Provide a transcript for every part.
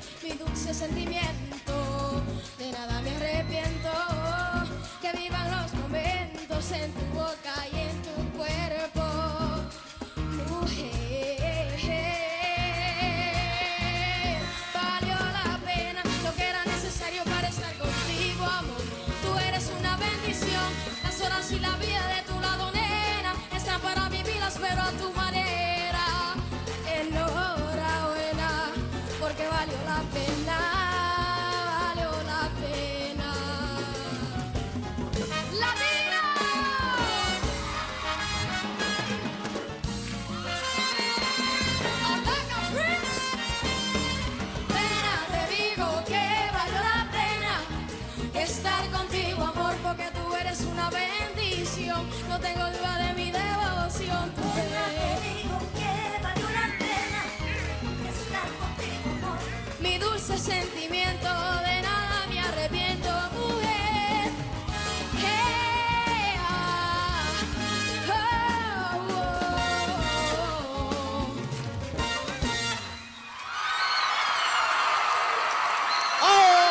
mi dulce sentimiento, de nada me arrepiento, que vivan los momentos en tu boca y en tu cuerpo, mujer. Valió la pena lo que era necesario para estar contigo, amor. Tú eres una bendición, las horas y la vida de tu lado, nena, están para vivirlas pero a tu manera. Enhorabuena, porque valió la pena, valió la pena. ¡Latino! ¡Ataca, Prince! Pena, te digo que valió la pena estar contigo, amor, porque tú eres una bendición. No tengo duda de mi devoción. Tú Te digo que valió la pena estar contigo, amor. mi dulce sentimiento, de nada me arrepiento, mujer. Hey, ah, oh, oh, ¡Oh!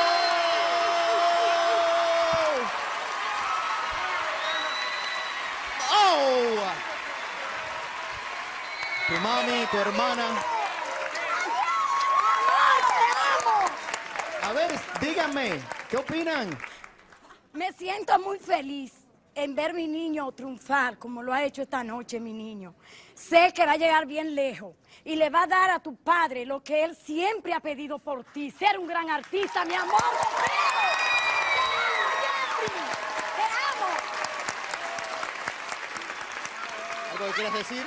¡Oh! Tu mami, tu hermana. A ver, díganme, ¿qué opinan? Me siento muy feliz en ver mi niño triunfar como lo ha hecho esta noche mi niño. Sé que va a llegar bien lejos y le va a dar a tu padre lo que él siempre ha pedido por ti, ser un gran artista, mi amor. ¡Te amo! ¿Algo que quieras decir?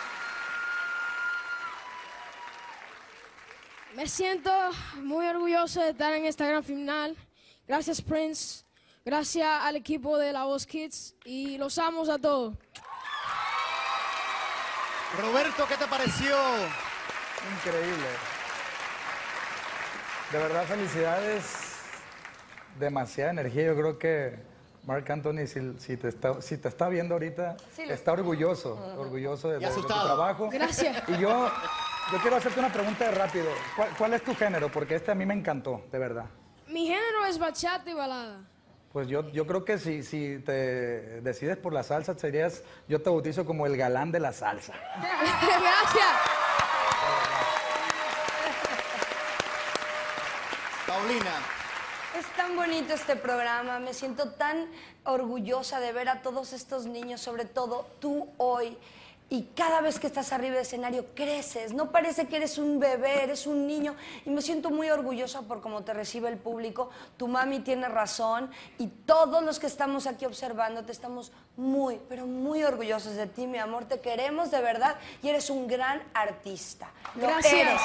Me siento muy orgulloso de estar en esta gran final. Gracias, Prince. Gracias al equipo de La Voz Kids. Y los amo a todos. Roberto, ¿qué te pareció? Increíble. De verdad, felicidades. Demasiada energía. Yo creo que Marc Anthony, si te está viendo ahorita, está orgulloso de tu asustado. trabajo. Gracias. Y yo quiero hacerte una pregunta de rápido. ¿Cuál es tu género? Porque este a mí me encantó, de verdad. Mi género es bachata y balada. Pues yo creo que si te decides por la salsa, yo te bautizo como el galán de la salsa. Gracias. Paulina. Es tan bonito este programa, me siento tan orgullosa de ver a todos estos niños, sobre todo tú hoy. Y cada vez que estás arriba del escenario creces, no parece que eres un bebé, eres un niño. Y me siento muy orgullosa por cómo te recibe el público. Tu mami tiene razón y todos los que estamos aquí observándote estamos muy, pero muy orgullosos de ti, mi amor. Te queremos de verdad y eres un gran artista. Lo Gracias. eres.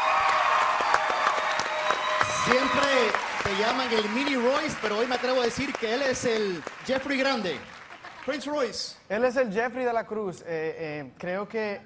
Siempre te llaman el Mini Royce, pero hoy me atrevo a decir que él es el Jeffrey Grande. Prince Royce. Él es el Jeffrey de la Cruz. Creo que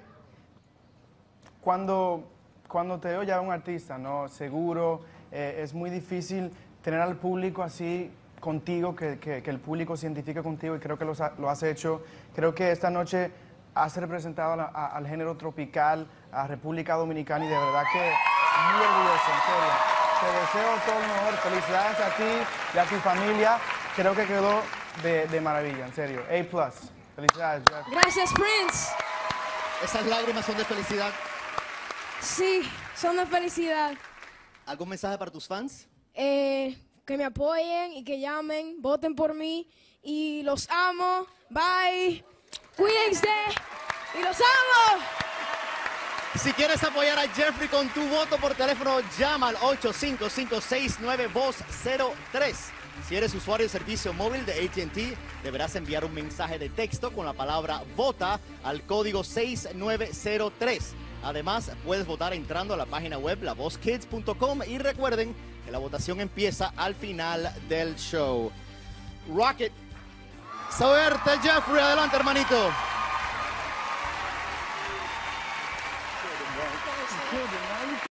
cuando te veo ya un artista, ¿no? Seguro, es muy difícil tener al público así contigo, que el público se identifique contigo, y creo que lo has hecho. Creo que esta noche has representado al género tropical, a República Dominicana, y de verdad que muy orgulloso, en serio. Te deseo todo lo mejor. Felicidades a ti y a tu familia. Creo que quedó de maravilla, en serio. A+. Felicidades, Jeff. Gracias, Prince. Esas lágrimas son de felicidad. Sí, son de felicidad. ¿Algún mensaje para tus fans? Que me apoyen y que llamen, voten por mí. Y los amo. Bye. Cuídense. Y los amo. Si quieres apoyar a Jeffrey con tu voto por teléfono, llama al 855-669-VOZ03. Si eres usuario de servicio móvil de AT&T, deberás enviar un mensaje de texto con la palabra VOTA al código 6903. Además, puedes votar entrando a la página web lavozkids.com y recuerden que la votación empieza al final del show. Rocket. Suerte, Jeffrey. Adelante, hermanito.